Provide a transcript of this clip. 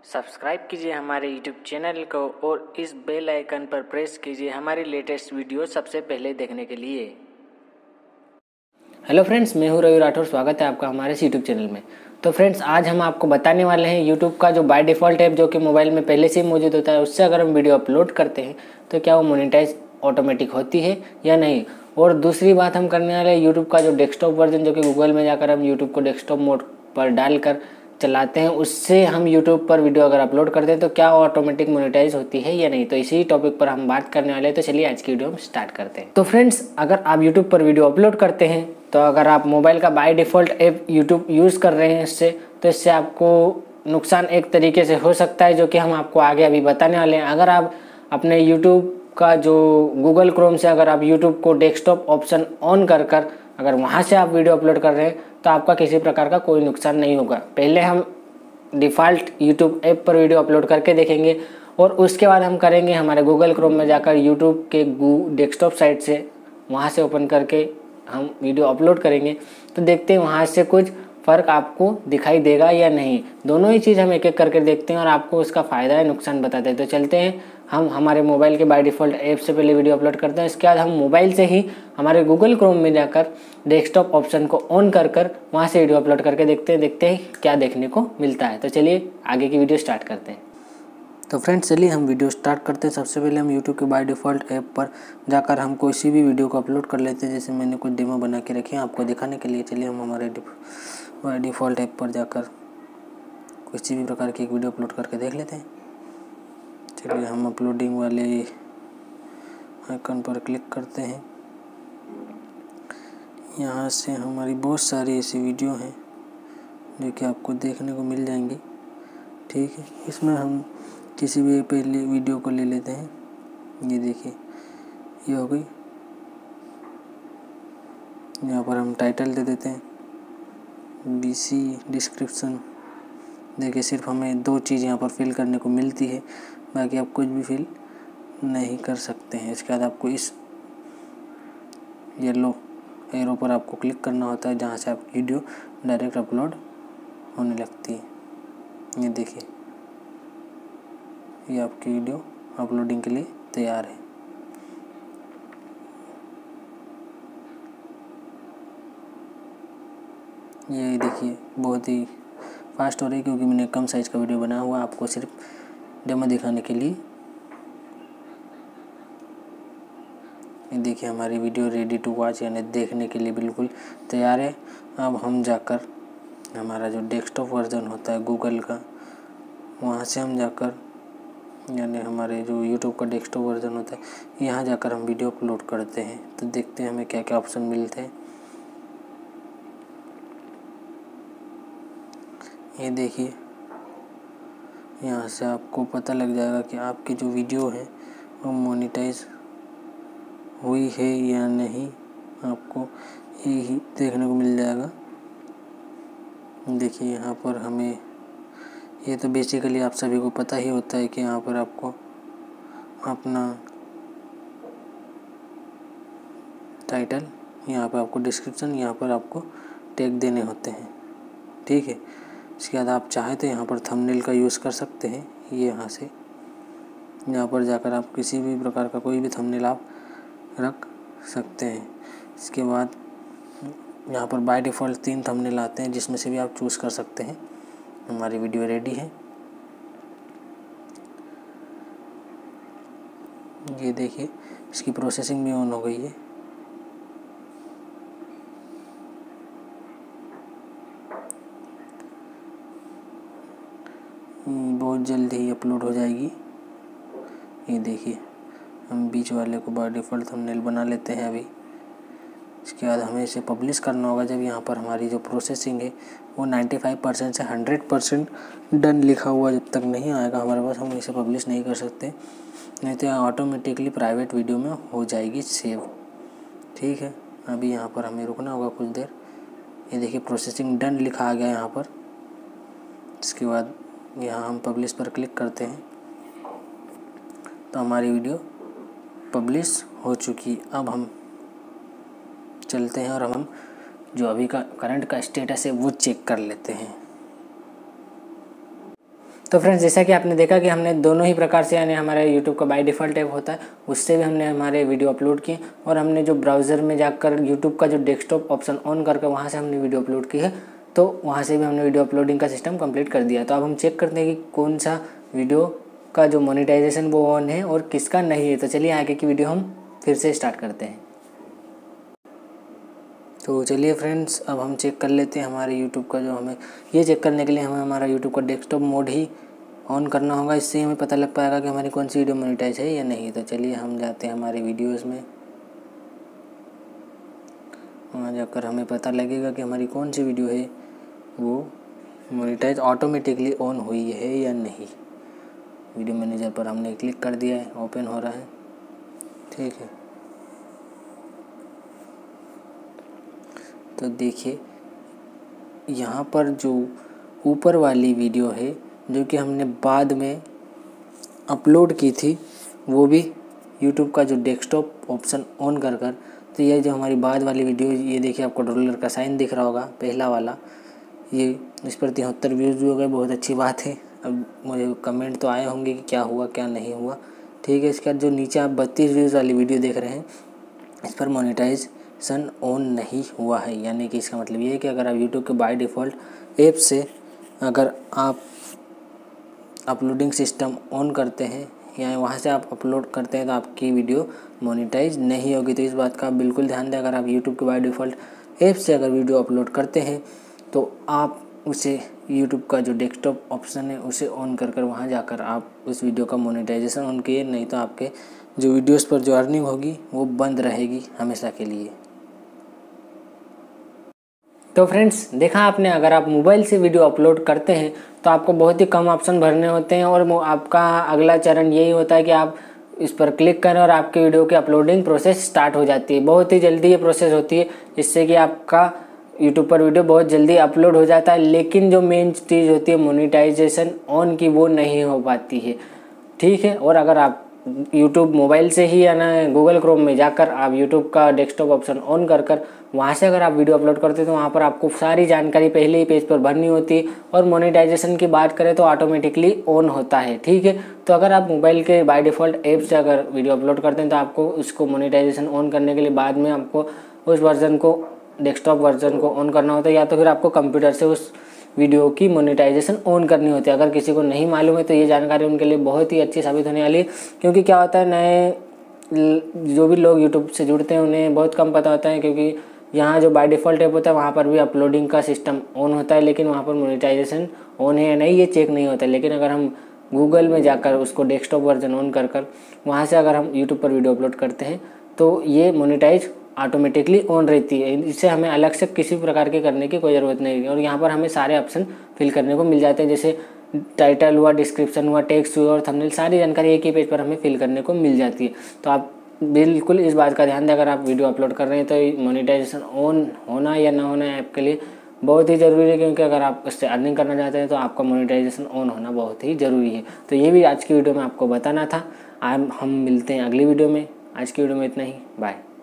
Subscribe कीजिए हमारे YouTube channel को और इस बेल आइकन पर प्रेस कीजिए हमारी लेटेस्ट वीडियो सबसे पहले देखने के लिए। हेलो फ्रेंड्स, मैं हूं रवि राठौर। स्वागत है आपका हमारे YouTube चैनल में। तो फ्रेंड्स, आज हम आपको बताने वाले हैं YouTube का जो बाय डिफ़ॉल्ट ऐप जो कि मोबाइल में पहले से ही मौजूद होता है, उससे अगर हम वीडियो अपलोड करते हैं तो क्या वो मोनेटाइज ऑटोमेटिक होती है या नहीं। और दूसरी बात हम करने वाले हैं YouTube का जो डेस्कटॉप वर्जन जो कि गूगल में जाकर हम YouTube को डेस्कटॉप मोड पर डालकर चलाते हैं, उससे हम YouTube पर वीडियो अगर अपलोड करते हैं तो क्या ऑटोमेटिक मोनेटाइज होती है या नहीं। तो इसी टॉपिक पर हम बात करने वाले हैं। तो चलिए आज की वीडियो हम स्टार्ट करते हैं। तो फ्रेंड्स, अगर आप YouTube पर वीडियो अपलोड करते हैं तो अगर आप मोबाइल का by default app YouTube use कर रहे हैं इससे आपको नुकसान एक तरीके से हो सकता है, जो कि हम आपको आगे अभी बताने वाले हैं। अगर आप अपने YouTube का जो गूगल क्रोम से अगर आप YouTube को डेस्कटॉप ऑप्शन ऑन कर अगर वहाँ से आप वीडियो अपलोड कर रहे हैं तो आपका किसी प्रकार का कोई नुकसान नहीं होगा। पहले हम डिफ़ॉल्ट YouTube ऐप पर वीडियो अपलोड करके देखेंगे और उसके बाद हम करेंगे हमारे गूगल क्रोम में जाकर YouTube के डेस्कटॉप साइट से वहाँ से ओपन करके हम वीडियो अपलोड करेंगे। तो देखते हैं वहाँ से कुछ फ़र्क आपको दिखाई देगा या नहीं। दोनों ही चीज़ हम एक एक करके देखते हैं और आपको उसका फ़ायदा या नुकसान बताते हैं। तो चलते हैं, हम हमारे मोबाइल के बाय डिफ़ॉल्ट ऐप से पहले वीडियो अपलोड करते हैं। इसके बाद हम मोबाइल से ही हमारे गूगल क्रोम में जाकर डेस्कटॉप ऑप्शन को ऑन कर वहाँ से वीडियो अपलोड करके देखते हैं क्या देखने को मिलता है। तो चलिए आगे की वीडियो स्टार्ट करते हैं। तो फ्रेंड्स, चलिए हम वीडियो स्टार्ट करते हैं। सबसे पहले हम YouTube के बाय डिफ़ॉल्ट ऐप पर जाकर हम कोई सी भी वीडियो को अपलोड कर लेते हैं। जैसे मैंने कुछ डेमो बना के रखे हैं आपको दिखाने के लिए। चलिए हम हमारे बाय डिफ़ॉल्ट ऐप पर जाकर किसी भी प्रकार की एक वीडियो अपलोड करके देख लेते हैं। चलिए हम अपलोडिंग वाले आइकन पर क्लिक करते हैं। यहाँ से हमारी बहुत सारी ऐसी वीडियो हैं जो कि आपको देखने को मिल जाएंगी। ठीक है, इसमें हम किसी भी पहले वीडियो को ले लेते हैं। ये देखिए, ये हो गई। यहाँ पर हम टाइटल दे देते हैं BC डिस्क्रिप्शन। देखिए, सिर्फ हमें 2 चीज़ यहाँ पर फिल करने को मिलती है, बाकी आप कुछ भी फिल नहीं कर सकते हैं। इसके बाद आपको इस येलो एरो पर आपको क्लिक करना होता है, जहाँ से आपकी वीडियो डायरेक्ट अपलोड होने लगती है। ये देखिए, ये आपकी वीडियो अपलोडिंग के लिए तैयार है। ये देखिए, बहुत ही फास्ट हो रही है क्योंकि मैंने कम साइज़ का वीडियो बनाया हुआ है आपको सिर्फ डेमो दिखाने के लिए। ये देखिए, हमारी वीडियो रेडी टू वॉच यानी देखने के लिए बिल्कुल तैयार है। अब हम जाकर हमारा जो डेस्कटॉप वर्जन होता है गूगल का, वहाँ से हम जाकर यानी हमारे जो YouTube का डेस्कटॉप वर्जन होता है, यहाँ जाकर हम वीडियो अपलोड करते हैं। तो देखते हैं हमें क्या क्या ऑप्शन मिलते हैं। ये देखिए, यहाँ से आपको पता लग जाएगा कि आपकी जो वीडियो है वो मोनेटाइज हुई है या नहीं। आपको यही देखने को मिल जाएगा। देखिए, यहाँ पर हमें ये तो बेसिकली आप सभी को पता ही होता है कि यहाँ पर आपको अपना टाइटल, यहाँ पर आपको डिस्क्रिप्शन, यहाँ पर आपको टैग देने होते हैं। ठीक है, इसके बाद आप चाहे तो यहाँ पर थंबनेल का यूज़ कर सकते हैं। ये यहाँ पर जाकर आप किसी भी प्रकार का कोई भी थंबनेल आप रख सकते हैं। इसके बाद यहाँ पर बाय डिफ़ॉल्ट 3 थंबनेल आते हैं, जिसमें से भी आप चूज़ कर सकते हैं। हमारी वीडियो रेडी है। ये देखिए, इसकी प्रोसेसिंग भी ऑन हो गई है। बहुत जल्दी ही अपलोड हो जाएगी। ये देखिए, हम बीच वाले को बाय डिफ़ॉल्ट थंबनेल बना लेते हैं अभी। इसके बाद हमें इसे पब्लिश करना होगा। जब यहाँ पर हमारी जो प्रोसेसिंग है वो 95% से 100% डन लिखा हुआ जब तक नहीं आएगा हमारे पास, हम इसे पब्लिश नहीं कर सकते, नहीं तो ऑटोमेटिकली प्राइवेट वीडियो में हो जाएगी सेव। ठीक है, अभी यहाँ पर हमें रुकना होगा कुछ देर। ये देखिए, प्रोसेसिंग डन लिखा आ गया यहाँ पर। इसके बाद यहाँ हम पब्लिश पर क्लिक करते हैं तो हमारी वीडियो पब्लिश हो चुकी। अब हम चलते हैं और हम जो अभी का करंट का स्टेटस है वो चेक कर लेते हैं। तो फ्रेंड्स जैसा कि आपने देखा कि हमने दोनों ही प्रकार से, यानी हमारे यूट्यूब का बाय डिफ़ॉल्ट ऐप होता है उससे भी हमने हमारे वीडियो अपलोड किए, और हमने जो ब्राउज़र में जाकर यूट्यूब का जो डेस्कटॉप ऑप्शन ऑन करके वहाँ से हमने वीडियो अपलोड की है, तो वहाँ से भी हमने वीडियो अपलोडिंग का सिस्टम कंप्लीट कर दिया। तो अब हम चेक करते हैं कि कौन सा वीडियो का जो मोनेटाइजेशन वो ऑन है और किसका नहीं है। तो चलिए आगे की वीडियो हम फिर से स्टार्ट करते हैं। तो चलिए फ्रेंड्स अब हम चेक कर लेते हैं हमारे यूट्यूब का, जो हमें ये चेक करने के लिए हमें हमारा यूट्यूब का डेस्कटॉप मोड ही ऑन करना होगा। इससे हमें पता लग पाएगा कि हमारी कौन सी वीडियो मोनेटाइज है या नहीं। तो चलिए हम जाते हैं हमारे वीडियोस में, वहाँ जाकर हमें पता लगेगा कि हमारी कौन सी वीडियो है वो मोनेटाइज ऑटोमेटिकली ऑन हुई है या नहीं। वीडियो मैनेजर पर हमने क्लिक कर दिया है, ओपन हो रहा है, ठीक है। तो देखिए यहाँ पर जो ऊपर वाली वीडियो है जो कि हमने बाद में अपलोड की थी, वो भी यूट्यूब का जो डेस्कटॉप ऑप्शन ऑन कर कर, तो ये जो हमारी बाद वाली वीडियो, ये देखिए आपको डॉलर का साइन दिख रहा होगा, पहला वाला, ये इस पर 73 व्यूज़ भी हो गए, बहुत अच्छी बात है। अब मुझे कमेंट तो आए होंगे कि क्या हुआ क्या नहीं हुआ, ठीक है। इसके बाद जो नीचे आप 32 व्यूज़ वाली वीडियो देख रहे हैं, इस पर मोनेटाइजेशन ऑन नहीं हुआ है, यानी कि इसका मतलब ये है कि अगर आप यूट्यूब के बाय डिफ़ॉल्ट ऐप से अगर आप अपलोडिंग सिस्टम ऑन करते हैं या वहाँ से आप अपलोड करते हैं तो आपकी वीडियो मोनेटाइज नहीं होगी। तो इस बात का आप बिल्कुल ध्यान दें। अगर आप यूट्यूब के बाय डिफ़ॉल्ट ऐप से अगर वीडियो अपलोड करते हैं तो आप उसे यूट्यूब का जो डेस्कटॉप ऑप्शन है उसे ऑन कर वहाँ जाकर आप उस वीडियो का मोनेटाइजेशन ऑन किए, नहीं तो आपके जो वीडियोस पर जो अर्निंग होगी वो बंद रहेगी हमेशा के लिए। तो फ्रेंड्स देखा आपने, अगर आप मोबाइल से वीडियो अपलोड करते हैं तो आपको बहुत ही कम ऑप्शन भरने होते हैं, और आपका अगला चरण यही होता है कि आप इस पर क्लिक करें और आपके वीडियो की अपलोडिंग प्रोसेस स्टार्ट हो जाती है। बहुत ही जल्दी ये प्रोसेस होती है, जिससे कि आपका यूट्यूब पर वीडियो बहुत जल्दी अपलोड हो जाता है। लेकिन जो मेन चीज़ होती है मोनेटाइजेशन ऑन की, वो नहीं हो पाती है, ठीक है। और अगर आप यूट्यूब मोबाइल से ही, या ना गूगल क्रोम में जाकर आप यूट्यूब का डेस्कटॉप ऑप्शन ऑन कर वहाँ से अगर आप वीडियो अपलोड करते हैं तो वहाँ पर आपको सारी जानकारी पहले ही पेज पर भरनी होती है। और मोनेटाइजेशन की बात करें तो ऑटोमेटिकली ऑन होता है, ठीक है। तो अगर आप मोबाइल के बाय डिफ़ॉल्ट ऐप से अगर वीडियो अपलोड करते हैं तो आपको उसको मोनेटाइजेशन ऑन करने के लिए बाद में आपको उस वर्जन को, डेस्कटॉप वर्जन को ऑन करना होता है, या तो फिर आपको कंप्यूटर से उस वीडियो की मोनेटाइजेशन ऑन करनी होती है। अगर किसी को नहीं मालूम है तो ये जानकारी उनके लिए बहुत ही अच्छी साबित होने वाली है, क्योंकि क्या होता है, नए जो भी लोग यूट्यूब से जुड़ते हैं उन्हें बहुत कम पता होता है, क्योंकि यहाँ जो बाय डिफ़ॉल्ट ऐप होता है वहाँ पर भी अपलोडिंग का सिस्टम ऑन होता है, लेकिन वहाँ पर मोनेटाइजेशन ऑन है या नहीं ये चेक नहीं होता है। लेकिन अगर हम गूगल में जाकर उसको डेस्कटॉप वर्जन ऑन कर वहाँ से अगर हम यूट्यूब पर वीडियो अपलोड करते हैं तो ये मोनेटाइज ऑटोमेटिकली ऑन रहती है। इससे हमें अलग से किसी प्रकार के करने की कोई ज़रूरत नहीं है। और यहाँ पर हमें सारे ऑप्शन फिल करने को मिल जाते हैं, जैसे टाइटल हुआ, डिस्क्रिप्शन हुआ, टेक्स्ट हुआ और थंबनेल, सारी जानकारी एक ही पेज पर हमें फिल करने को मिल जाती है। तो आप बिल्कुल इस बात का ध्यान दें, अगर आप वीडियो अपलोड कर रहे हैं तो मोनेटाइजेशन ऑन होना या ना होना ऐप के लिए बहुत ही ज़रूरी है, क्योंकि अगर आप उससे अर्निंग करना चाहते हैं तो आपका मोनेटाइजेशन ऑन होना बहुत ही ज़रूरी है। तो ये भी आज की वीडियो में आपको बताना था। हम मिलते हैं अगली वीडियो में। आज की वीडियो में इतना ही, बाय।